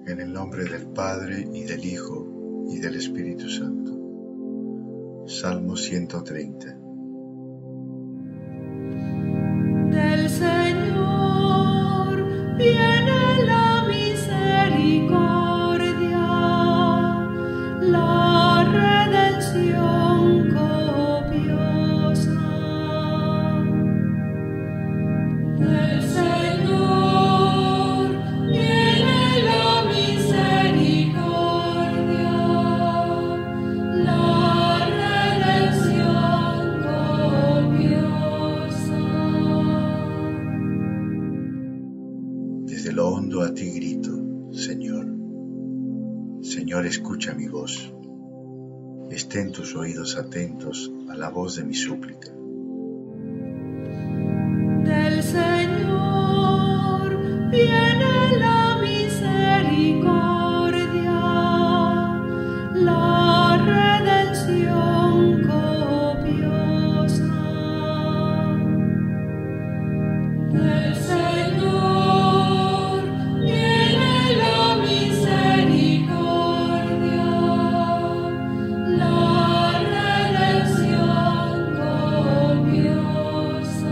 En el nombre del Padre, y del Hijo, y del Espíritu Santo. Salmo 130. Del Señor viene la misericordia, la redención copiosa. Del Señor viene la misericordia, la redención copiosa. Desde lo hondo a ti grito, Señor. Señor, escucha mi voz. Estén tus oídos atentos a la voz de mi súplica. Del Señor viene la misericordia, la redención copiosa. Del Señor viene la misericordia, la redención copiosa.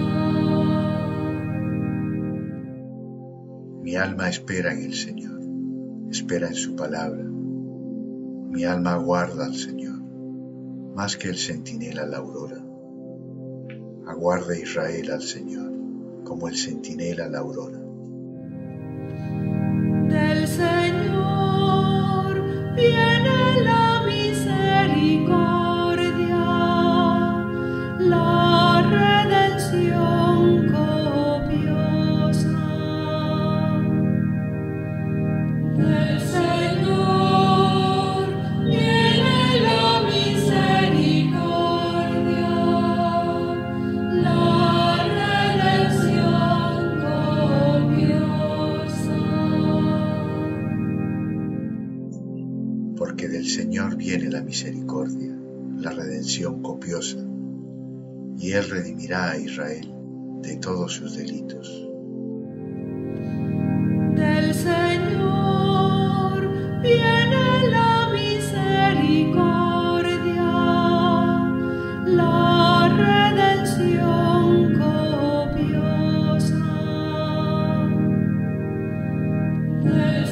Mi alma espera en el Señor, espera en su palabra. Mi alma aguarda al Señor, más que el centinela la aurora. Aguarda Israel al Señor, como el centinela la aurora. Del Señor viene la misericordia, la redención copiosa. Del Señor viene la misericordia, la redención copiosa. Porque del Señor viene la misericordia, la redención copiosa, y Él redimirá a Israel de todos sus delitos. Del Señor viene la misericordia, la redención copiosa. Del